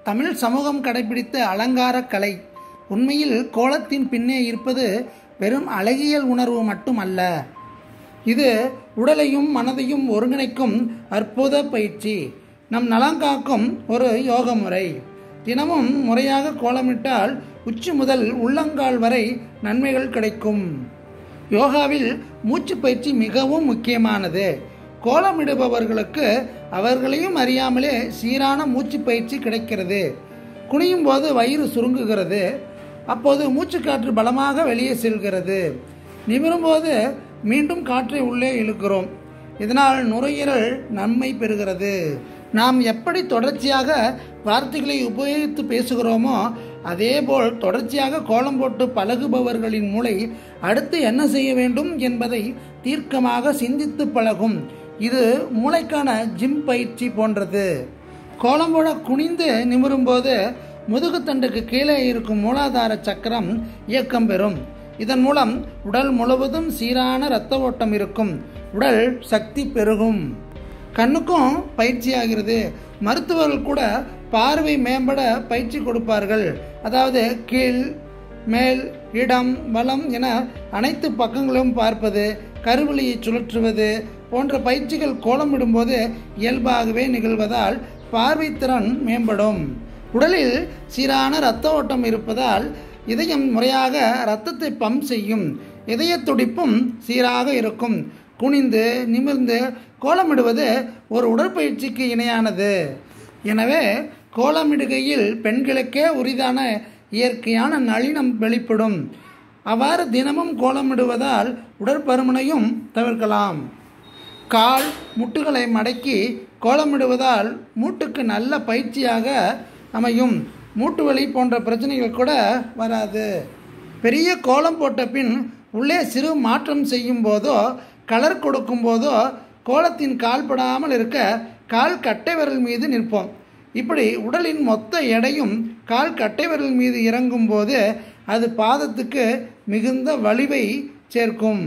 தமிழ் சமூகம் கடைபிடித்த அலங்கார கலை. உண்மையில் கோலத்தின் பின்னே இருப்பது வெறும் அழகியல் உணர்வு மட்டுமல்ல, இது உடலையும் மனதையும் ஒருங்கிணைக்கும் அற்புத பயிற்சி. நம் நலங்காக்கும் ஒரு யோக முறை. தினமும் முறையாக கோலமிட்டால் உச்சி முதல் உள்ளங்கால் வரை நன்மைகள் கிடைக்கும். யோகாவில் மூச்சு பயிற்சி மிகவும் முக்கியமானது. கோலமிடுபவர்களுக்கு அவர்களையும் அறியாமலே சீரான மூச்சு பயிற்சி கிடைக்கிறது. குனியும் போது வயிறு சுருங்குகிறது. அப்போது மூச்சு காற்று பலமாக வெளியே செல்கிறது. நிமிரும் போது மீண்டும் காற்றை உள்ளே இழுக்கிறோம். இதனால் நுரையீரல் நன்மை பெறுகிறது. நாம் எப்படி தொடர்ச்சியாக வார்த்தைகளை உபயோகித்து பேசுகிறோமோ அதேபோல் தொடர்ச்சியாக கோலம் போட்டு பழகுபவர்களின் மூளை அடுத்து என்ன செய்ய வேண்டும் என்பதை தீர்க்கமாக சிந்தித்து பழகும். இது மூளைக்கான ஜிம் பயிற்சி போன்றது. கோலம் போட குனிந்து நிமிரும் போது முதுகுத்தண்டுக்கு கீழே இருக்கும் மூலாதார சக்கரம் இயக்கம் பெறும். இதன் மூலம் உடல் முழுவதும் சீரான இரத்த ஓட்டம் இருக்கும். உடல் சக்தி பெருகும். கண்ணுக்கும் பயிற்சியாகிறது. மருத்துவர்கள் கூட பார்வை மேம்பட பயிற்சி கொடுப்பார்கள். அதாவது கீழ், மேல், இடம், வலம் என அனைத்து பக்கங்களும் பார்ப்பது, கருவிழியை சுழற்றுவது போன்ற பயிற்சிகள் கோலமிடும்போது இயல்பாகவே நிகழ்வதால் பார்வைத்திறன் மேம்படும். உடலில் சீரான இரத்த ஓட்டம் இருப்பதால் இதயம் முறையாக இரத்தத்தை பம்ப் செய்யும். இதய துடிப்பும் சீராக இருக்கும். குனிந்து நிமிர்ந்து கோலமிடுவது ஒரு உடற்பயிற்சிக்கு இணையானது. எனவே கோலமிடுகையில் பெண்களுக்கே உரிதான இயற்கையான நளினம் வெளிப்படும். அவ்வாறு தினமும் கோலமிடுவதால் உடற்பருமனையும் தவிர்க்கலாம். கால் முட்டுகளை மடக்கி கோலமிடுவதால் மூட்டுக்கு நல்ல பயிற்சியாக அமையும். மூட்டு வலி போன்ற பிரச்சனைகள் கூட வராது. பெரிய கோலம் போட்ட பின் உள்ளே சிறு மாற்றம் செய்யும் போதோ கலர் கொடுக்கும் போதோ கோலத்தின் கால் படாமல் இருக்க கால் கட்டை விரல் மீது நிற்போம். இப்படி உடலின் மொத்த எடையும் கால் கட்டை விரல் மீது இறங்கும் போது அது பாதத்துக்கு மிகுந்த வலிவை சேர்க்கும்.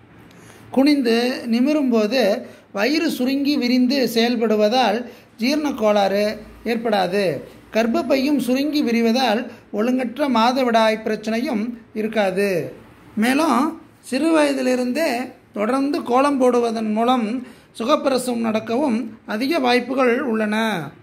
குனிந்து நிமிரும்போது வயிறு சுருங்கி விரிந்து செயல்படுவதால் ஜீரண கோளாறு ஏற்படாது. கர்ப்பப்பையும் சுருங்கி விரிவதால் ஒழுங்கற்ற மாதவிடாய் பிரச்சனையும் இருக்காது. மேலும் சிறு வயதிலிருந்தே தொடர்ந்து கோலம் போடுவதன் மூலம் சுகப்பிரசவம் நடக்கவும் அதிக வாய்ப்புகள் உள்ளன.